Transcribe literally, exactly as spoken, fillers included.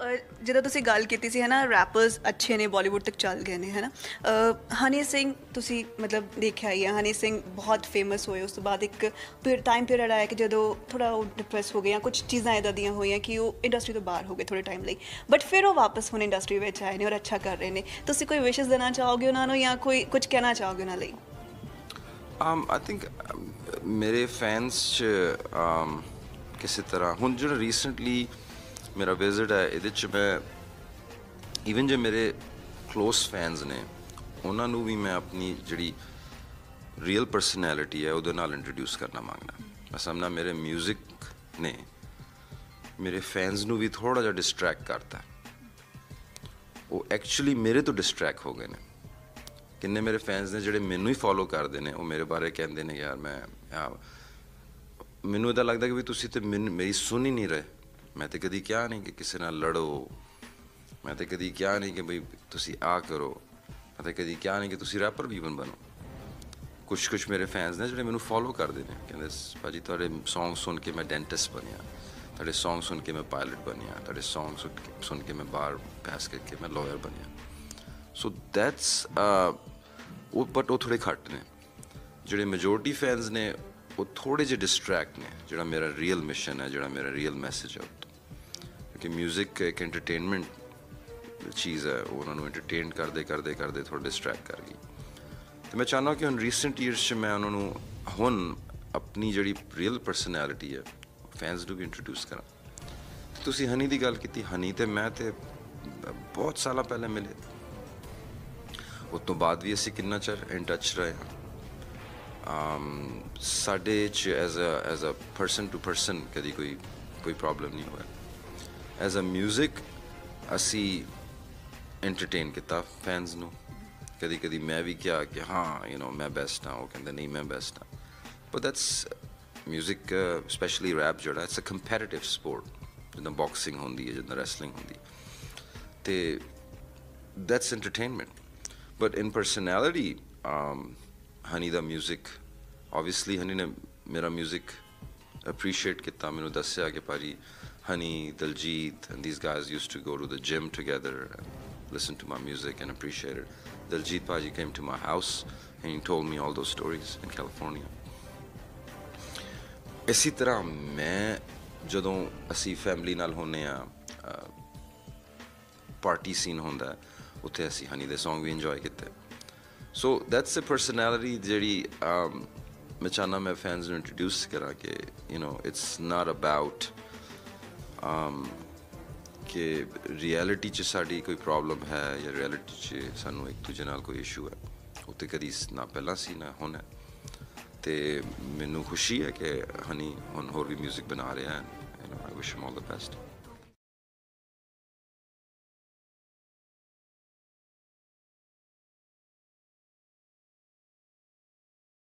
ਜਦੋਂ ਤੁਸੀਂ ਗੱਲ ਕੀਤੀ ਸੀ ਹੈ ਨਾ ਰੈਪਰਸ ਅੱਛੇ ਨੇ ਬਾਲੀਵੁੱਡ ਤੱਕ ਚੱਲ ਗਏ ਨੇ ਹੈ ਨਾ ਹਨੀ ਸਿੰਘ ਤੁਸੀਂ ਮਤਲਬ ਦੇਖਿਆ ਹੀ ਹੈ ਹਨੀ ਸਿੰਘ ਬਹੁਤ ਫੇਮਸ ਹੋਏ ਉਸ ਤੋਂ ਬਾਅਦ ਇੱਕ ਫਿਰ ਟਾਈਮ ਪੀਰੀਅਡ ਆਇਆ ਕਿ ਜਦੋਂ ਥੋੜ੍ਹਾ ਉਹ ਡਿਪਰੈਸ ਹੋ ਗਏ ਜਾਂ ਕੁਛ ਚੀਜ਼ਾਂ ਇੱਦਾਂ ਦੀਆਂ ਹੋਈਆਂ ਕਿ ਉਹ ਇੰਡਸਟਰੀ ਤੋਂ ਬਾਹਰ ਹੋ ਗਏ ਥੋੜ੍ਹੇ ਟਾਈਮ ਲਈ ਬਟ ਫਿਰ ਉਹ ਵਾਪਸ ਹੁਣ ਇੰਡਸਟਰੀ ਵਿੱਚ ਆਏ ਨੇ ਔਰ ਅੱਛਾ ਕਰ ਰਹੇ ਨੇ ਤੁਸੀਂ ਕੋਈ ਵਿਸ਼ੇਸ ਦੇਣਾ ਚਾਹੋਗੇ ਉਹਨਾਂ ਨੂੰ ਜਾਂ ਕੋਈ ਕੁਝ ਕਹਿਣਾ ਚਾਹੋਗੇ ਉਹਨਾਂ ਲਈ ਆਈ ਥਿੰਕ ਮੇਰੇ ਫੈਨਸ 'ਚ ਕਿਸੇ ਤਰ੍ਹਾਂ ਹੁਣ ਜਿਹੜਾ ਰੀਸੈਂਟਲੀ ਮੇਰਾ ਵਿਜ਼ਿਟ ਹੈ ਇਹਦੇ 'ਚ ਮੈਂ ਈਵਨ ਜੇ ਮੇਰੇ ਕਲੋਸ ਫੈਨਸ ਨੇ ਉਹਨਾਂ ਨੂੰ ਵੀ ਮੈਂ ਆਪਣੀ ਜਿਹੜੀ ਰੀਅਲ ਪਰਸਨੈਲਿਟੀ ਹੈ ਉਹਦੇ ਨਾਲ ਇੰਟਰੋਡਿਊਸ ਕਰਨਾ ਮੰਗਦਾ ਅਸਲ ਨਾਲ ਮੇਰੇ ਮਿਊਜ਼ਿਕ ਨੇ ਮੇਰੇ ਫੈਨਸ ਨੂੰ ਵੀ ਥੋੜ੍ਹਾ ਜਿਹਾ ਡਿਸਟਰੈਕਟ ਕਰਤਾ ਉਹ ਐਕਚੁਅਲੀ ਮੇਰੇ ਤੋਂ ਡਿਸਟਰੈਕਟ ਹੋ ਗਏ ਨੇ ਕਿੰਨੇ ਮੇਰੇ ਫੈਨਸ ਨੇ ਜਿਹੜੇ ਮੈਨੂੰ ਹੀ ਫੋਲੋ ਕਰਦੇ ਨੇ ਉਹ ਮੇਰੇ ਬਾਰੇ ਕਹਿੰਦੇ ਨੇ ਯਾਰ ਮੈਂ ਮੈਨੂੰ ਇੱਦਾਂ ਲੱਗਦਾ ਕਿ ਵੀ ਤੁਸੀਂ ਤਾਂ ਮੈਨੂੰ ਮੇਰੀ ਸੁਣ ਹੀ ਨਹੀਂ ਰਹੇ ਮੈਂ ਤਾਂ ਕਦੀ ਕਿਹਾ ਨਹੀਂ ਕਿ ਕਿਸੇ ਨਾਲ ਲੜੋ ਮੈਂ ਤਾਂ ਕਦੀ ਕਿਹਾ ਨਹੀਂ ਕਿ ਬਈ ਤੁਸੀਂ ਆਹ ਕਰੋ ਮੈਂ ਤਾਂ ਕਦੀ ਕਿਹਾ ਨਹੀਂ ਕਿ ਤੁਸੀਂ ਰੈਪਰ ਵੀ ਬਣ ਬਣੋ ਕੁਛ ਕੁਛ ਮੇਰੇ ਫੈਨਸ ਨੇ ਜਿਹੜੇ ਮੈਨੂੰ ਫੋਲੋ ਕਰਦੇ ਨੇ ਕਹਿੰਦੇ ਭਾਜੀ ਤੁਹਾਡੇ ਸੌਂਗ ਸੁਣ ਕੇ ਮੈਂ ਡੈਂਟਿਸਟ ਬਣਿਆ ਤੁਹਾਡੇ ਸੌਂਗ ਸੁਣ ਕੇ ਮੈਂ ਪਾਇਲਟ ਬਣਿਆ ਤੁਹਾਡੇ ਸੌਂਗ ਸੁਣ ਕੇ ਸੁਣ ਕੇ ਮੈਂ ਬਾਹਰ ਪਾਸ ਕਰਕੇ ਮੈਂ ਲਾਇਰ ਬਣਿਆ ਸੋ ਦੈਟਸ ਉਹ ਬਟ ਉਹ ਥੋੜ੍ਹੇ ਘੱਟ ਨੇ ਜਿਹੜੇ ਮੈਜੋਰਟੀ ਫੈਨਸ ਨੇ ਉਹ ਥੋੜ੍ਹੇ ਜਿਹੇ ਡਿਸਟਰੈਕਟ ਨੇ ਜਿਹੜਾ ਮੇਰਾ ਰੀਅਲ ਮਿਸ਼ਨ ਹੈ ਜਿਹੜਾ ਮੇਰਾ ਰੀਅਲ ਮੈਸੇਜ ਹੈ ਕਿਉਂਕਿ ਮਿਊਜ਼ਿਕ ਇੱਕ ਐਂਟਰਟੇਨਮੈਂਟ ਚੀਜ਼ ਹੈ ਉਹ ਉਹਨਾਂ ਨੂੰ ਐਂਟਰਟੇਨ ਕਰਦੇ ਕਰਦੇ ਕਰਦੇ ਥੋੜ੍ਹਾ ਡਿਸਟਰੈਕਟ ਕਰ ਗਈ ਅਤੇ ਮੈਂ ਚਾਹੁੰਦਾ ਕਿ ਹੁਣ ਰੀਸੈਂਟ ਈਅਰਸ 'ਚ ਮੈਂ ਉਹਨਾਂ ਨੂੰ ਹੁਣ ਆਪਣੀ ਜਿਹੜੀ ਰੀਅਲ ਪਰਸਨੈਲਿਟੀ ਹੈ ਫੈਨਸ ਨੂੰ ਵੀ ਇੰਟਰੋਡਿਊਸ ਕਰਾਂ ਤੁਸੀਂ ਹਨੀ ਦੀ ਗੱਲ ਕੀਤੀ ਹਨੀ ਅਤੇ ਮੈਂ ਤਾਂ ਬਹੁਤ ਸਾਲਾਂ ਪਹਿਲਾਂ ਮਿਲੇ ਉਸ ਤੋਂ ਬਾਅਦ ਵੀ ਅਸੀਂ ਕਿੰਨਾ ਚਿਰ ਇਨ ਟੱਚ ਰਹੇ ਹਾਂ ਸਾਡੇ 'ਚ as a as a person to person ਕਦੀ ਕੋਈ ਕੋਈ ਪ੍ਰੋਬਲਮ ਨਹੀਂ ਹੋਇਆ ਐਜ਼ ਅ ਮਿਊਜ਼ਿਕ ਅਸੀਂ ਐਂਟਰਟੇਨ ਕੀਤਾ ਫੈਨਸ ਨੂੰ ਕਦੀ ਕਦੀ ਮੈਂ ਵੀ ਕਿਹਾ ਕਿ ਹਾਂ ਯੂ ਨੋ ਮੈਂ ਬੈਸਟ ਹਾਂ ਉਹ ਕਹਿੰਦੇ ਨਹੀਂ ਮੈਂ ਬੈਸਟ ਹਾਂ but that's music specially rap ਜਿਹੜਾ ਇਟਸ ਅ ਕੰਪੈਟੀਟਿਵ ਸਪੋਰਟ ਜਿੱਦਾਂ ਬਾਕਸਿੰਗ ਹੁੰਦੀ ਹੈ ਜਿੱਦਾਂ ਰੈਸਲਿੰਗ ਹੁੰਦੀ ਅਤੇ that's entertainment but in personality Honey ਦਾ ਮਿਊਜ਼ਿਕ ਓਬਵੀਅਸਲੀ ਹਨੀ ਨੇ ਮੇਰਾ ਮਿਊਜ਼ਿਕ ਅਪਰੀਸ਼ੀਏਟ ਕੀਤਾ ਮੈਨੂੰ ਦੱਸਿਆ ਕਿ ਭਾਜੀ Honey Diljit and these guys used to go to the gym together listen to my music and appreciate it. Diljit Bhaji came to my house and he told me all those stories in California. ਇਸੀ ਤਰ੍ਹਾਂ ਮੈਂ ਜਦੋਂ ਅਸੀਂ family ਨਾਲ ਹੁੰਦੇ ਹਾਂ party scene ਹੁੰਦਾ ਉੱਥੇ ਅਸੀਂ ਹਨੀ ਦੇ ਸੌਂਗ ਵੀ ਇੰਜੋਏ ਕੀਤੇ ਸੋ ਦੈਟਸ ਅ ਪਰਸਨੈਲਿਟੀ ਜਿਹੜੀ ਮੈਂ ਚਾਹੁੰਦਾ ਮੈਂ ਫੈਨਸ ਨੂੰ ਇੰਟਰੋਡਿਊਸ ਕਰਾਂ ਕਿ you know it's not about ਕਿ ਰਿਐਲਿਟੀ 'ਚ ਸਾਡੀ ਕੋਈ ਪ੍ਰੋਬਲਮ ਹੈ ਜਾਂ ਰਿਐਲਿਟੀ 'ਚ ਸਾਨੂੰ ਇੱਕ ਦੂਜੇ ਨਾਲ ਕੋਈ ਇਸ਼ੂ ਹੈ ਉਹ ਤਾਂ ਕਦੀ ਨਾ ਪਹਿਲਾਂ ਸੀ ਨਾ ਹੁਣ ਹੈ ਅਤੇ ਮੈਨੂੰ ਖੁਸ਼ੀ ਹੈ ਕਿ ਹਨੀ ਹੁਣ ਹੋਰ ਵੀ ਮਿਊਜ਼ਿਕ ਬਣਾ ਰਿਹਾ ਹੈ ਆਈ ਵਿਸ਼ ਹਿਮ ਆਲ ਦ ਬੈਸਟ